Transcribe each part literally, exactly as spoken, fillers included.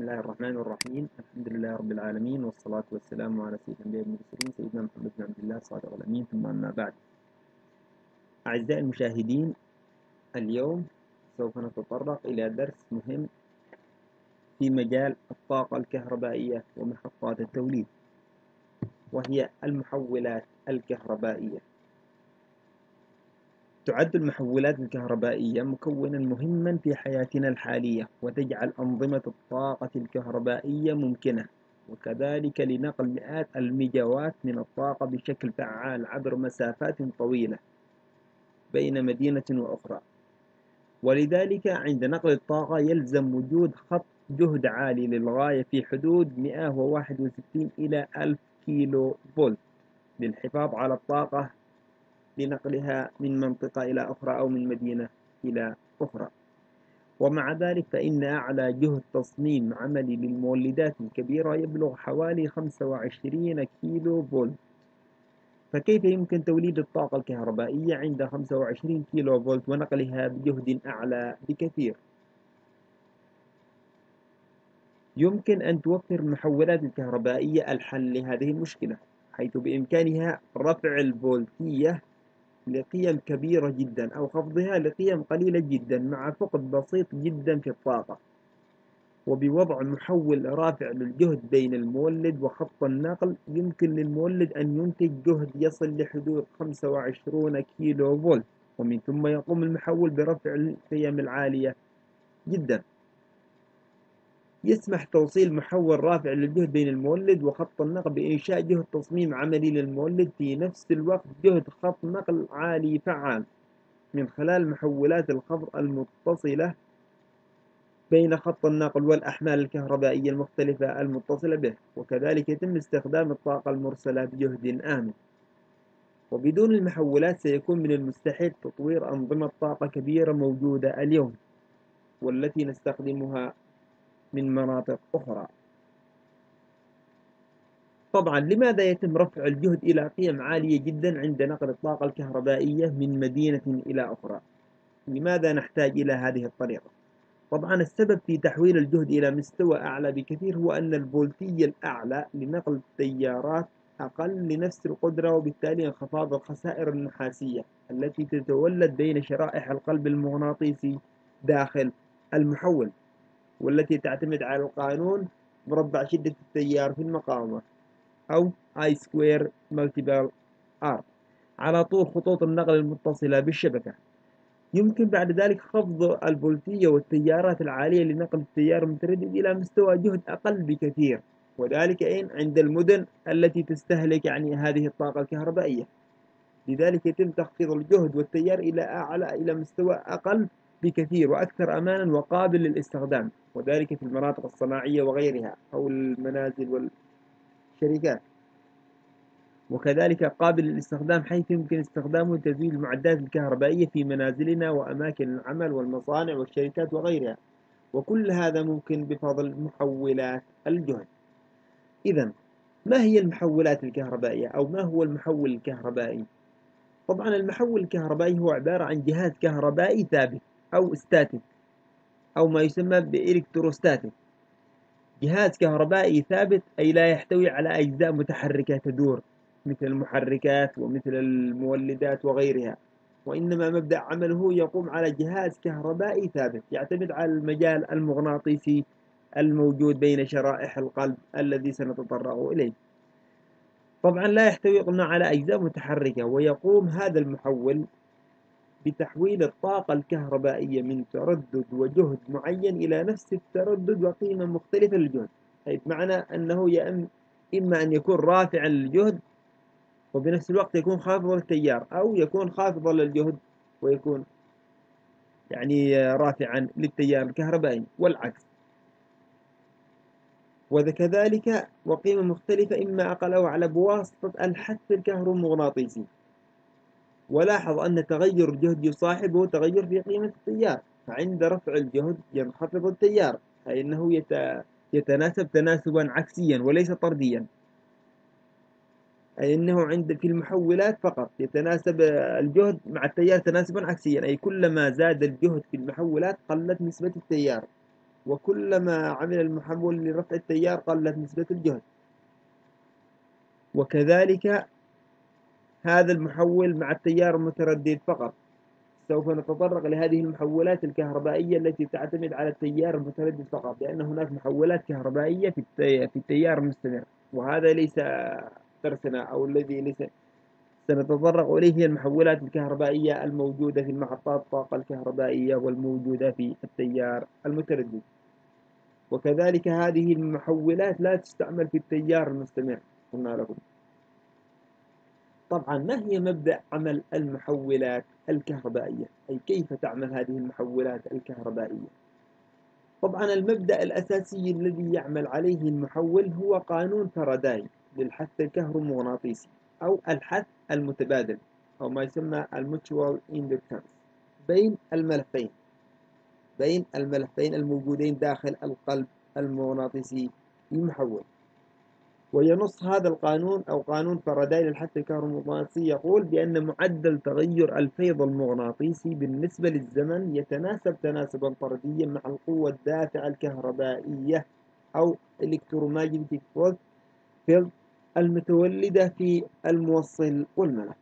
بسم الله الرحمن الرحيم. الحمد لله رب العالمين، والصلاة والسلام على سيد الأنبياء والمرسلين سيدنا محمد بن عبد الله الصادق الأمين، ثم أما بعد. أعزائي المشاهدين، اليوم سوف نتطرق إلى درس مهم في مجال الطاقة الكهربائية ومحطات التوليد، وهي المحولات الكهربائية. تعد المحولات الكهربائية مكونا مهما في حياتنا الحالية، وتجعل أنظمة الطاقة الكهربائية ممكنة، وكذلك لنقل مئات الميجاوات من الطاقة بشكل فعال عبر مسافات طويلة بين مدينة وأخرى. ولذلك عند نقل الطاقة يلزم وجود خط جهد عالي للغاية في حدود مئة وواحد وستين إلى ألف كيلو فولت للحفاظ على الطاقة لنقلها من منطقة إلى أخرى أو من مدينة إلى أخرى. ومع ذلك فإن أعلى جهد تصميم عملي للمولدات الكبيرة يبلغ حوالي خمسة وعشرين كيلو فولت. فكيف يمكن توليد الطاقة الكهربائية عند خمسة وعشرين كيلو فولت ونقلها بجهد أعلى بكثير؟ يمكن أن توفر المحولات الكهربائية الحل لهذه المشكلة، حيث بإمكانها رفع الفولتية لقيم كبيرة جدا أو خفضها لقيم قليلة جدا مع فقد بسيط جدا في الطاقة، وبوضع محول رافع للجهد بين المولد وخط النقل يمكن للمولد أن ينتج جهد يصل لحدود خمسة وعشرين كيلو فولت، ومن ثم يقوم المحول برفع القيم العالية جدا. يسمح توصيل محول رافع للجهد بين المولد وخط النقل بإنشاء جهد تصميم عملي للمولد في نفس الوقت جهد خط نقل عالي فعال من خلال محولات الخفض المتصلة بين خط النقل والأحمال الكهربائية المختلفة المتصلة به، وكذلك يتم استخدام الطاقة المرسلة بجهد آمن. وبدون المحولات سيكون من المستحيل تطوير أنظمة طاقة كبيرة موجودة اليوم والتي نستخدمها من مناطق أخرى. طبعا لماذا يتم رفع الجهد إلى قيم عالية جدا عند نقل الطاقة الكهربائية من مدينة إلى أخرى؟ لماذا نحتاج إلى هذه الطريقة؟ طبعا السبب في تحويل الجهد إلى مستوى أعلى بكثير هو أن الفولتية الأعلى لنقل التيارات أقل لنفس القدرة، وبالتالي انخفاض الخسائر النحاسية التي تتولد بين شرائح القلب المغناطيسي داخل المحول، والتي تعتمد على القانون مربع شدة التيار في المقاومة أو I square multiple R على طول خطوط النقل المتصلة بالشبكة. يمكن بعد ذلك خفض الفولتية والتيارات العالية لنقل التيار المتردد إلى مستوى جهد أقل بكثير، وذلك أين؟ عند المدن التي تستهلك يعني هذه الطاقة الكهربائية. لذلك يتم تخفيض الجهد والتيار إلى أعلى إلى مستوى أقل بكثير وأكثر أمانا وقابل للاستخدام، وذلك في المناطق الصناعية وغيرها أو المنازل والشركات، وكذلك قابل للاستخدام حيث يمكن استخدامه لتزويد المعدات الكهربائية في منازلنا وأماكن العمل والمصانع والشركات وغيرها، وكل هذا ممكن بفضل محولات الجهد. إذا ما هي المحولات الكهربائية أو ما هو المحول الكهربائي؟ طبعا المحول الكهربائي هو عبارة عن جهاز كهربائي ثابت أو ستاتيك أو ما يسمى بإلكتروستاتيك. جهاز كهربائي ثابت أي لا يحتوي على أجزاء متحركة تدور مثل المحركات ومثل المولدات وغيرها، وإنما مبدأ عمله يقوم على جهاز كهربائي ثابت يعتمد على المجال المغناطيسي الموجود بين شرائح القلب الذي سنتطرق إليه. طبعا لا يحتوي قلنا على أجزاء متحركة، ويقوم هذا المحول بتحويل الطاقة الكهربائية من تردد وجهد معين إلى نفس التردد وقيمة مختلفة للجهد، أي معنى أنه إما أن يكون رافعا للجهد وبنفس الوقت يكون خافضا للتيار، أو يكون خافضا للجهد ويكون يعني رافعا للتيار الكهربائي والعكس، وكذلك وقيمة مختلفة إما أقل أو أعلى بواسطة الحث الكهرومغناطيسي. ولاحظ أن تغير الجهد يصاحبه تغير في قيمة التيار، فعند رفع الجهد ينخفض التيار، أي أنه يتناسب تناسبا عكسيا وليس طرديا، أي أنه عند في المحولات فقط يتناسب الجهد مع التيار تناسبا عكسيا، أي كلما زاد الجهد في المحولات قلت نسبة التيار، وكلما عمل المحول لرفع التيار قلت نسبة الجهد. وكذلك هذا المحول مع التيار المتردد فقط. سوف نتطرق لهذه المحولات الكهربائية التي تعتمد على التيار المتردد فقط، لأن هناك محولات كهربائية في في التيار المستمر، وهذا ليس درسنا أو الذي ليس سنتطرق إليه هي المحولات الكهربائية الموجودة في المحطات الطاقة الكهربائية والموجودة في التيار المتردد. وكذلك هذه المحولات لا تستعمل في التيار المستمر قلنا لكم. طبعا ما هي مبدأ عمل المحولات الكهربائية؟ أي كيف تعمل هذه المحولات الكهربائية؟ طبعا المبدأ الأساسي الذي يعمل عليه المحول هو قانون فاراداي للحث الكهرومغناطيسي أو الحث المتبادل، أو ما يسمى الموتشوال اندكتنس بين الملفين بين الملفين الموجودين داخل القلب المغناطيسي للمحول. وينص هذا القانون أو قانون فاراداي للحث الكهرومغناطيسي يقول بأن معدل تغير الفيض المغناطيسي بالنسبة للزمن يتناسب تناسبا طرديا مع القوة الدافعة الكهربائية أو electromagnetic field المتولدة في الموصل والملف.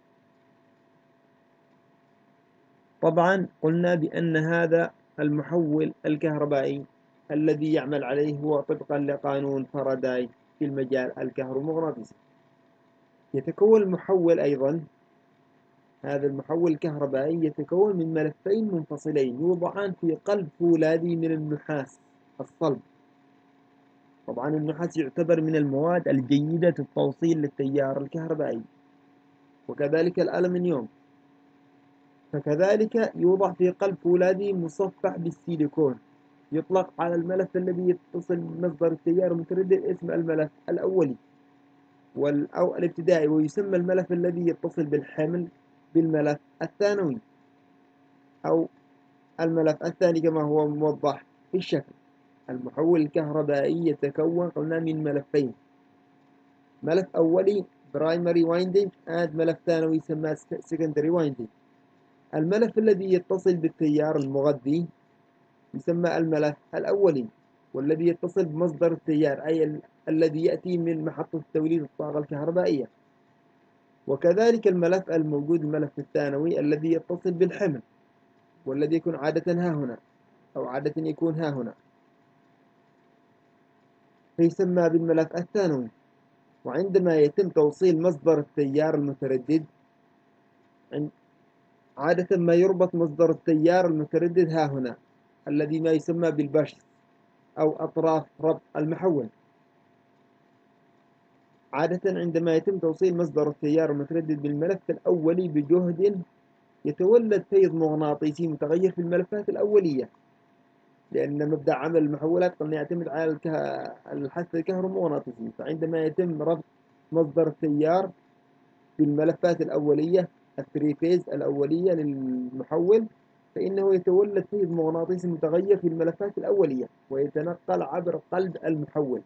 طبعا قلنا بأن هذا المحول الكهربائي الذي يعمل عليه هو طبقا لقانون فاراداي في المجال الكهرومغناطيسي. يتكون المحول أيضا، هذا المحول الكهربائي يتكون من ملفين منفصلين يوضعان في قلب فولاذي من النحاس الصلب. طبعا النحاس يعتبر من المواد الجيدة التوصيل للتيار الكهربائي، وكذلك الألمنيوم. فكذلك يوضع في قلب فولاذي مصفح بالسيليكون. يطلق على الملف الذي يتصل بمصدر التيار المتردد اسم الملف الأولي أو الابتدائي، ويسمى الملف الذي يتصل بالحمل بالملف الثانوي أو الملف الثاني كما هو موضح في الشكل. المحول الكهربائي يتكون قلنا من ملفين، ملف أولي primary winding and ملف ثانوي يسمى secondary winding. الملف الذي يتصل بالتيار المغذي يسمى الملف الأولي، والذي يتصل بمصدر التيار أي ال الذي يأتي من محطة توليد الطاقة الكهربائية. وكذلك الملف الموجود الملف الثانوي الذي يتصل بالحمل، والذي يكون عادة ها هنا أو عادة يكون ها هنا، فيسمى بالملف الثانوي. وعندما يتم توصيل مصدر التيار المتردد عادة ما يربط مصدر التيار المتردد ها هنا الذي ما يسمى بالبش أو أطراف ربط المحول. عادة عندما يتم توصيل مصدر التيار المتردد بالملف الأولي بجهد يتولد فيض مغناطيسي متغير في الملفات الأولية، لأن مبدأ عمل المحولات قلنا يعتمد على الحث الكهرومغناطيسي. فعندما يتم ربط مصدر التيار بالملفات الأولية الثري فيز الأولية للمحول، فإنه يتولد فيض مغناطيسي متغير في الملفات الأولية ويتنقل عبر قلب المحول،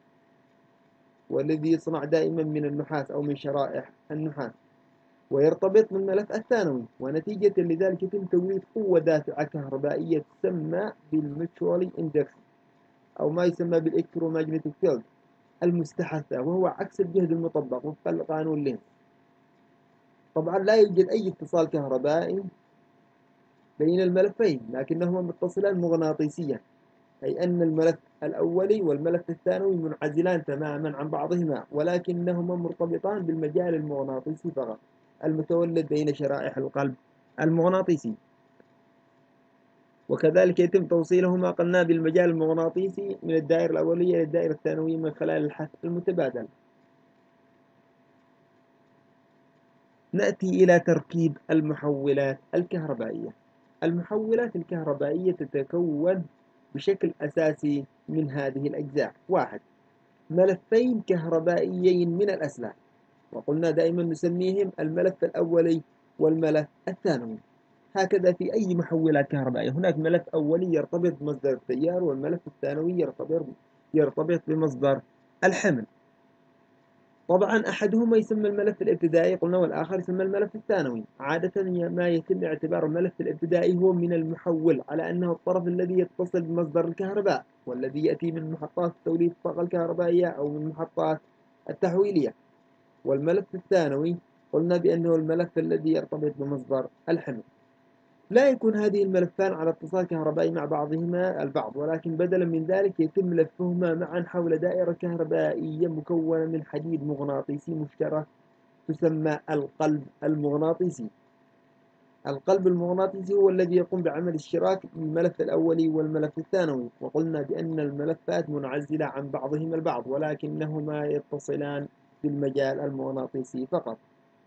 والذي يصنع دائما من النحاس أو من شرائح النحاس، ويرتبط بالملف الثانوي. ونتيجة لذلك يتم توليد قوة دافعة كهربائية تسمى بالميوتشوالي اندكشن أو ما يسمى بالإلكترومagnetic فيلد المستحثة، وهو عكس الجهد المطبق وفقا لقانون لينز. طبعا لا يوجد أي اتصال كهربائي بين الملفين، لكنهما متصلان مغناطيسيا، أي أن الملف الأولي والملف الثانوي منعزلان تماما عن بعضهما، ولكنهما مرتبطان بالمجال المغناطيسي فقط المتولد بين شرائح القلب المغناطيسي. وكذلك يتم توصيلهما قلنا بالمجال المغناطيسي من الدائرة الأولية للدائرة الثانوية من خلال الحث المتبادل. نأتي إلى تركيب المحولات الكهربائية. المحولات الكهربائية تتكون بشكل أساسي من هذه الأجزاء: واحد، ملفين كهربائيين من الأسلاك، وقلنا دائما نسميهم الملف الأولي والملف الثانوي. هكذا في أي محولات كهربائية هناك ملف أولي يرتبط بمصدر التيار، والملف الثانوي يرتبط يرتبط بمصدر الحمل. طبعا أحدهما يسمى الملف الابتدائي قلنا، والآخر يسمى الملف الثانوي. عادة ما يتم اعتبار الملف الابتدائي هو من المحول على أنه الطرف الذي يتصل بمصدر الكهرباء والذي يأتي من محطات توليد الطاقة الكهربائية أو من محطات التحويلية. والملف الثانوي قلنا بأنه الملف الذي يرتبط بمصدر الحمل. لا يكون هذه الملفان على اتصال كهربائي مع بعضهما البعض، ولكن بدلا من ذلك يتم لفهما معا حول دائرة كهربائية مكونة من حديد مغناطيسي مشترك تسمى القلب المغناطيسي. القلب المغناطيسي هو الذي يقوم بعمل الشراك الملف الأولي والملف الثانوي. وقلنا بأن الملفات منعزلة عن بعضهما البعض، ولكنهما يتصلان بالمجال المغناطيسي فقط.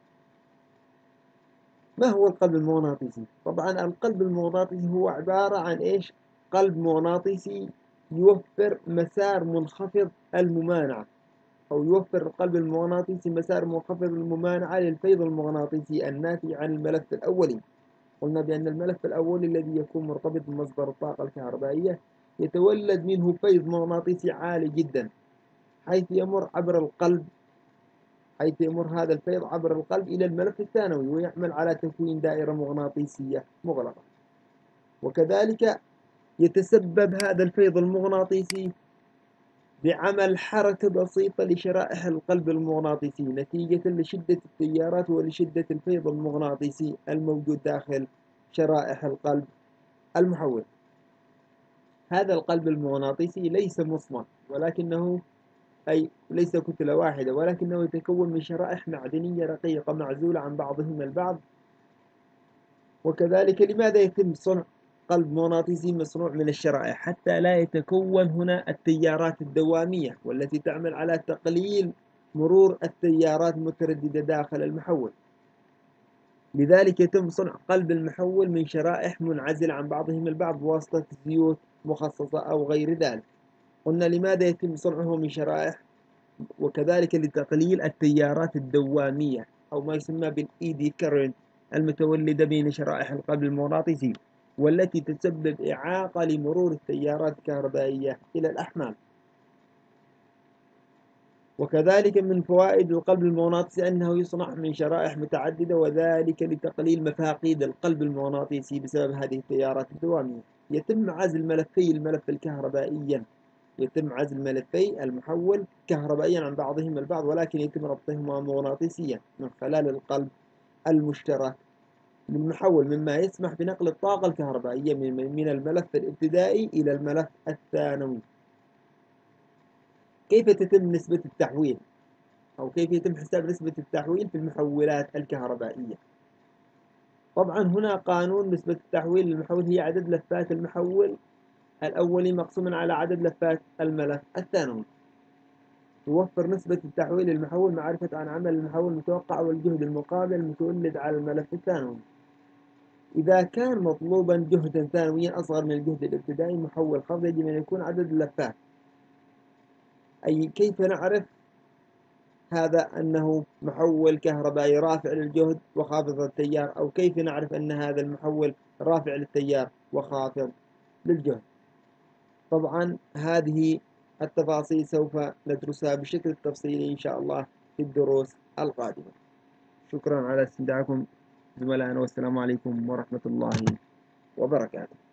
ما هو القلب المغناطيسي؟ طبعا القلب المغناطيسي هو عبارة عن إيش؟ قلب مغناطيسي يوفر مسار منخفض الممانعة، أو يوفر القلب المغناطيسي مسار منخفض الممانعة للفيض المغناطيسي الناتج عن الملف الأولي. قلنا بأن الملف الأولي الذي يكون مرتبط بمصدر الطاقة الكهربائية يتولد منه فيض مغناطيسي عالي جدا، حيث يمر عبر القلب حيث يمر هذا الفيض عبر القلب إلى الملف الثانوي ويعمل على تكوين دائرة مغناطيسية مغلقة. وكذلك يتسبب هذا الفيض المغناطيسي بعمل حركة بسيطة لشرائح القلب المغناطيسي نتيجة لشدة التيارات ولشدة الفيض المغناطيسي الموجود داخل شرائح القلب المحول. هذا القلب المغناطيسي ليس مصمت، ولكنه أي ليس كتلة واحدة، ولكنه يتكون من شرائح معدنية رقيقة معزولة عن بعضهما البعض. وكذلك لماذا يتم صنع قلب مغناطيسي مصنوع من الشرائح؟ حتى لا يتكون هنا التيارات الدوامية والتي تعمل على تقليل مرور التيارات المترددة داخل المحول. لذلك يتم صنع قلب المحول من شرائح منعزلة عن بعضهم البعض بواسطة زيوت مخصصة أو غير ذلك. قلنا لماذا يتم صنعه من شرائح؟ وكذلك لتقليل التيارات الدوامية أو ما يسمى بالإيدي كارنت المتولدة بين شرائح القلب المغناطيسي، والتي تسبب إعاقة لمرور التيارات الكهربائية إلى الأحمال. وكذلك من فوائد القلب المغناطيسي أنه يصنع من شرائح متعددة، وذلك لتقليل مفاقيد القلب المغناطيسي بسبب هذه التيارات الدوامية. يتم عزل ملفي الملف الكهربائيا يتم عزل ملفي المحول كهربائيا عن بعضهم البعض، ولكن يتم ربطهما مغناطيسيا من خلال القلب المشترك للمحول، مما يسمح بنقل الطاقة الكهربائية من الملف الابتدائي إلى الملف الثانوي. كيف تتم نسبة التحويل أو كيف يتم حساب نسبة التحويل في المحولات الكهربائية؟ طبعا هنا قانون نسبة التحويل للمحول هي عدد لفات المحول الأولي مقسوما على عدد لفات الملف الثانوي. توفر نسبة التحويل للمحول معرفة عن عمل المحول المتوقع والجهد المقابل المتولد على الملف الثانوي. إذا كان مطلوبا جهدا ثانويا أصغر من الجهد الابتدائي محول خفض، يجب أن يكون عدد اللفات. أي كيف نعرف هذا أنه محول كهربائي رافع للجهد وخافض للتيار، أو كيف نعرف أن هذا المحول رافع للتيار وخافض للجهد؟ طبعا هذه التفاصيل سوف ندرسها بشكل تفصيلي إن شاء الله في الدروس القادمة. شكرا على استماعكم زملائنا، والسلام عليكم ورحمة الله وبركاته.